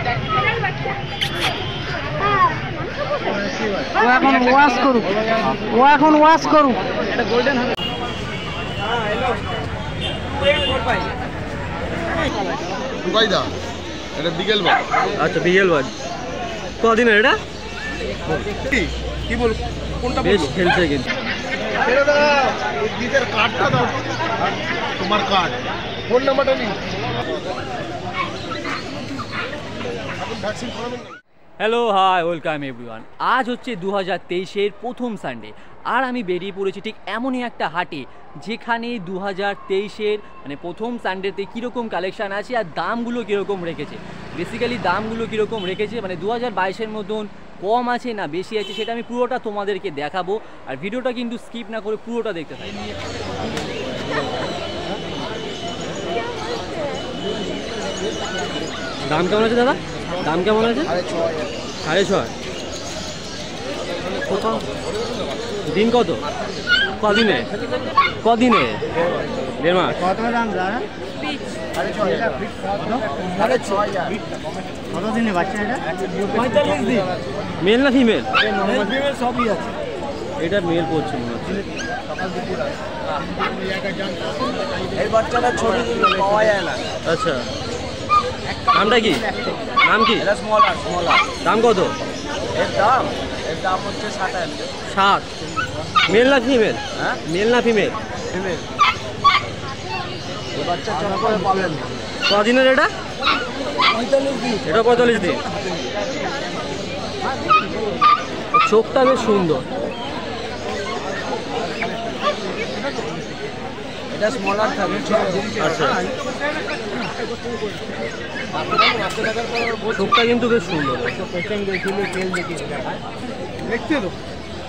ও এখন ওয়াশ করুক, ও এখন ওয়াশ করুক। এটা গোল্ডেন হবে। দা এটা বিকেল বাজ। আচ্ছা বিকেল বাজ। কদিনের এটা? কি বল কোনটা বেশ খেলছে কিন্তু। দিদের কার্ডটা দাও, তোমার কার্ড, ফোন নাম্বারটা নিন। Hello hi welcome everyone. আজ হচ্ছে 2023-এর প্রথম সানডে, আর আমি বেরিয়ে পড়েছি ঠিক এমনই একটা হাটে যেখানে 2023-এর মানে প্রথম সানডেতে কীরকম কালেকশান আছে আর দামগুলো কীরকম রেখেছে। বেসিক্যালি দামগুলো কীরকম রেখেছে মানে 2022-এর মতন কম আছে না বেশি আছে সেটা আমি পুরোটা তোমাদেরকে দেখাবো, আর ভিডিওটা কিন্তু স্কিপ না করে পুরোটা দেখতে থাকি। দাম কেমন আছে দাদা? দাম কেমন আছে? 6.5। দিন কত? কদিনে? কদিনে? 1.5 মাস। কত দাম দাদা? কত দিনে বাচ্চা এটা? 45 দিন। মেল না ফিমেল? ফিমেল সবই আছে। এটা মেল পড়ছে মনে হচ্ছে। এই বাচ্চাটা ছোট পাওয়া যায় না। আচ্ছা, নামটা কি? নাম কি? এটা স্মলার। দাম কত? এর দাম হচ্ছে 7। মেল না ফিমেল? হ্যাঁ, মেল না ফিমেল? ফিমেল। এই বাচ্চা চড়া করে পাবেন। কদিনের এটা? 45 দিন। এটা 45 দিন। চোখটা বেশ সুন্দর। এটা স্মলার থাকে। আচ্ছা, চোখটা কিন্তু বেশ সুন্দর। দেখতে তো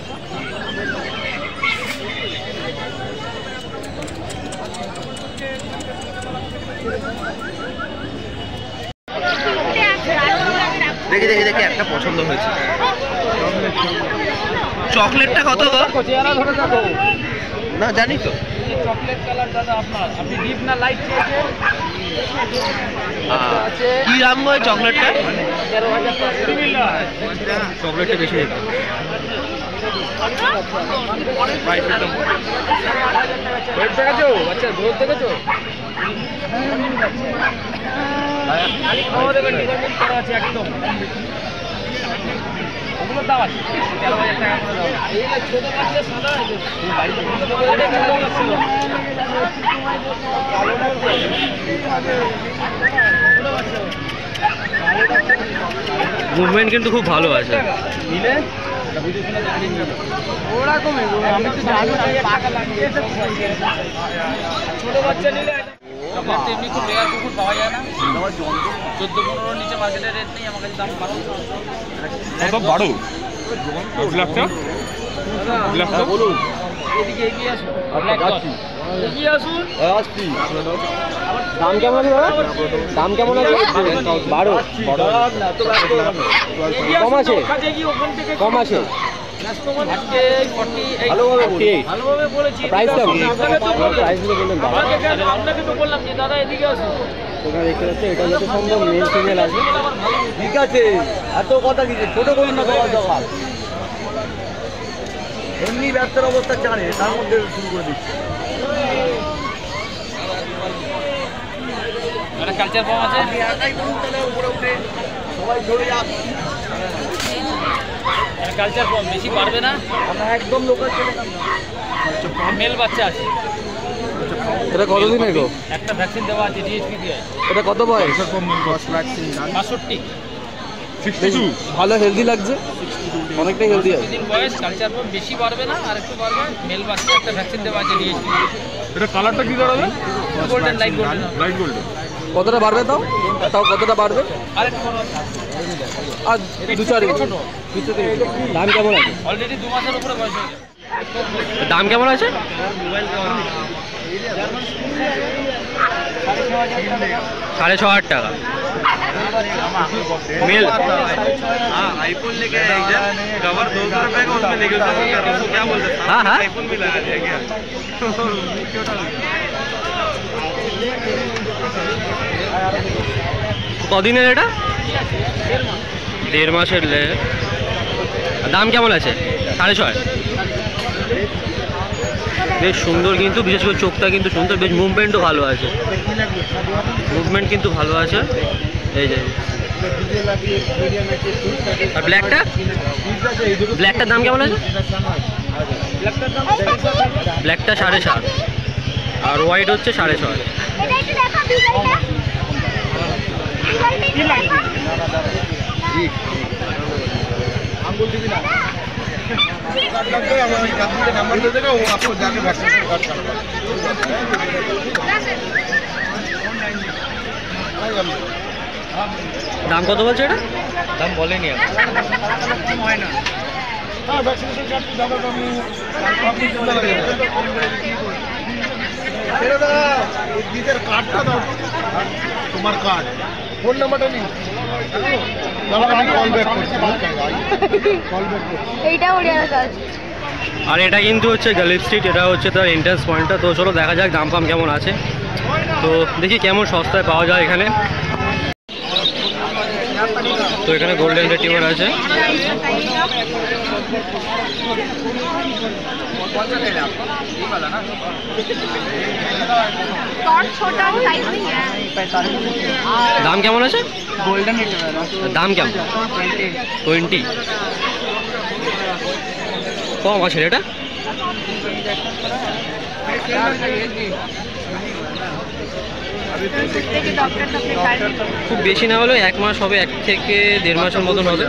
দেখে একটা পছন্দ হয়েছে। চকলেটটা কত গো? না জানি তো। চকলেট কালার দাদা আপনার, আপনি ডিপ না লাইট চেয়েছেন? কি দাম গো চকলেটটা? 13,000 চকলেটটা বেশি দেখতে। দেখেছো আচ্ছা গ্রোথ দেখেছো? খাওয়া দেবেন ডিপার্টমেন্ট করা আছে একদম। ওগুলোর দাম আছে 13,000 টাকা করে দাম। এই ছোট বাচ্চা সাদা মুভমেন্ট কিন্তু খুব ভালো আছে। নিলে ওরকমই আমি তো জানি পাকা লাগিয়ে ছোট বাচ্চা নিলে এমনি খুব রেয়ার কুকুর পাওয়া যায় না। 14-15 নিচে মার্কেটের রেট নেই, আমার কাছে দাম 12। কত 12 বলুন এদিকে এগিয়ে আসুন। এগিয়ে আসুন। দাম কেমন আছে দাদা? দাম কেমন আছে? 12। কম আছে? কম আছে? ভালোভাবে বলেছি। প্রাইস কেমন? প্রাইস বললেন আপনাকে তো বললাম যে দাদা এদিকে আসুন। তোমরা দেখতে পাচ্ছ এটা যত সম্ভব মেল ফিমেল আছে। ঠিক আছে, এত কথা কিছু ছোট করুন না সবার দোকান। এমনি ব্যবসার অবস্থা জানে, তার মধ্যে শুরু করে দিচ্ছে। কালচার ফর্ম আছে, সবাই ধরে যাক। কালচার ফর্ম বেশি পারবে না, আমরা একদম লোকাল মেল বাচ্চা আছে। এটা কতদিনের গো? একটা ভ্যাকসিন দেওয়া আছে ডিএইচপি দিয়ে। এটা কত বয়স? 65। ভালো হেলদি লাগছে, অনেকটাই হেলদি আছে। দিন বয়স, কালচার ফর্ম বেশি পারবে না, আর একটু পারবে মেল বাচ্চা। একটা ভ্যাকসিন দেওয়া আছে ডিএইচপি। এটা কালারটা কি দাঁড়াবে? Golden, light golden. Light golden. কতটা বাড়বে তাও? কতটা বাড়বে? আরেকটু বড় আর 2-4 ছোট। দাম কেমন আছে? অলরেডি 2 মাসের উপরে বয়স হয়ে গেছে। দাম কেমন আছে? 6,500 টাকা मेल। हाँ आईफोन लेके आया इधर, कवर 200 रुपए का उसमें नेगोशिएशन कर रहा हूँ, क्या बोलते हैं? हाँ हाँ आईफोन भी लगा दिया क्या? কদিনের এটা? 1.5 মাসের লেগ। দাম কেমন আছে? 6.5। বেশ সুন্দর কিন্তু, বিশেষ করে চোখটা কিন্তু সুন্দর, বেশ মুভমেন্টও ভালো আছে, মুভমেন্ট কিন্তু ভালো আছে। এই যে আর ব্ল্যাকটা, ব্ল্যাকটার দাম কেমন আছে? ব্ল্যাকটা 7.5 আর হোয়াইট হচ্ছে 6.5। দাম কত বলছে এটা? দাম বলেনি এখন। তোমার কার্ড, ফোন নাম্বারটা নেই, আর এটা কিন্তু হচ্ছে গালিব স্ট্রিট, এটা হচ্ছে তার এন্ট্রান্স পয়েন্টটা। তো চলো দেখা যাক দাম ফাম কেমন আছে, তো দেখি কেমন সস্তায় পাওয়া যায় এখানে। তো এখানে গোল্ডেন রিট্রিভার আছে। দাম কেমন আছে? गोल्डन रिट्रीवर দাম কেমন? 20। কম আছে এটা? খুব বেশি না হলেও 1 মাস হবে, 1 থেকে 1.5 মাসের মতন হবে।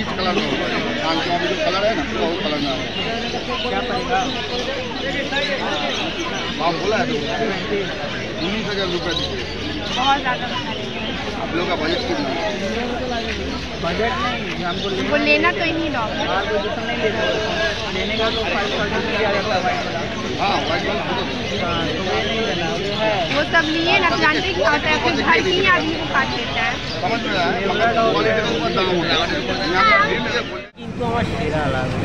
बजट नहीं हमको वो लेना तो इन्हीं लो। लेने का तो 5% दिया जाता है। हाँ वो सब लिए ना प्लांटिंग होता है, फिर घर की आदमी को काट लेता है। কিন্তু আমার সেরা লাগবে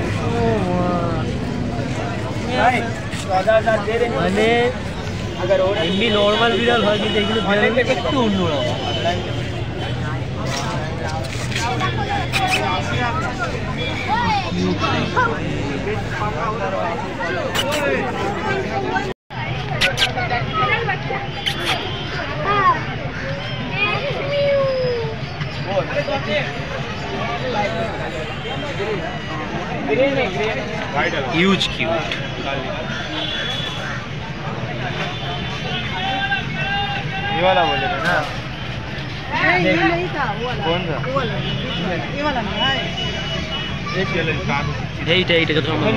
মানে এমনি নর্মাল বিড়াল হয়, কিন্তু এগুলো বিড়ালটা একটু অন্যরকম। Huge cute. ये वाला बोले थे ना? ये नहीं था, वो वाला। कौन सा? ये वाला नहीं है। এইটা এইটা যত সম্ভব।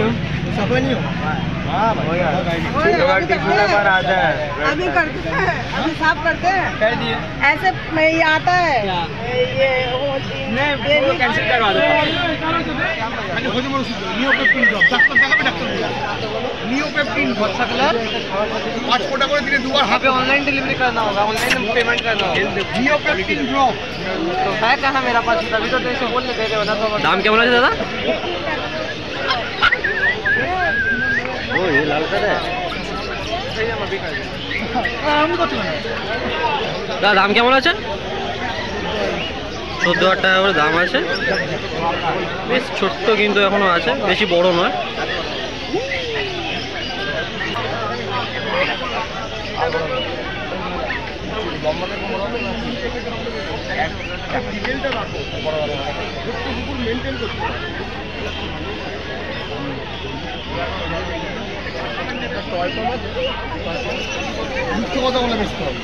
बार आता है। अभी करते हैं, अभी साफ करते हैं। कर दिए ऐसे में ये आता है, ये नहीं कैंसिल करवा दो। पासपोर्ट করে দিলে দুবার यहाँ पे ऑनलाइन डिलीवरी करना होगा, ऑनलाइन पेमेंट करना होगा। নিওপেপটিন ড্রপ तो है कहाँ मेरा पास? तभी तो तेरे से बोलने दे रहे हो ना। तो দাম কেমন আছে দাদা? ओ ये लाल कलर है। দাদা দাম কেমন আছে? 14,000 টাকা করে দাম আছে। বেশ ছোট্ট কিন্তু এখনো আছে, বেশি বড় নয়। মিথ্যে কথা বলে মিথ্যে হবে।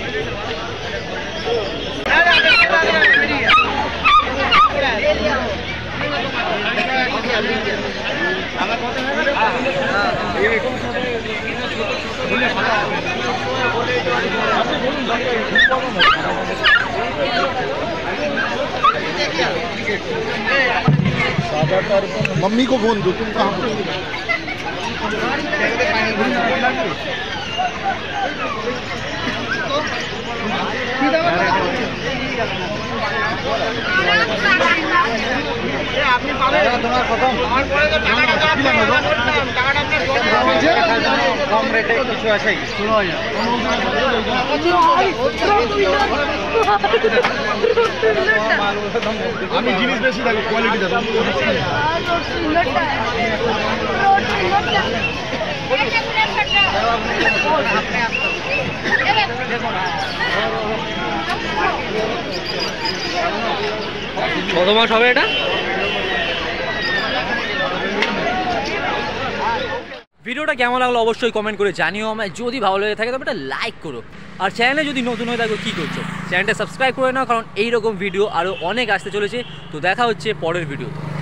मम्मी को फोन दो, तुम कहाँ पे? কম রেটে কিছু আছে আমি জিনিস বেশি দেখো কোয়ালিটি দেখো কত মাস হবে এটা? ভিডিওটা কেমন লাগলো অবশ্যই কমেন্ট করে জানিও আমায়। যদি ভালো লেগে থাকে তবে একটা লাইক করো, আর চ্যানেলে যদি নতুন হয়ে থাকো কী করছো, চ্যানেলটা সাবস্ক্রাইব করে নাও, কারণ এইরকম ভিডিও আরও অনেক আসতে চলেছে। তো দেখা হচ্ছে পরের ভিডিও।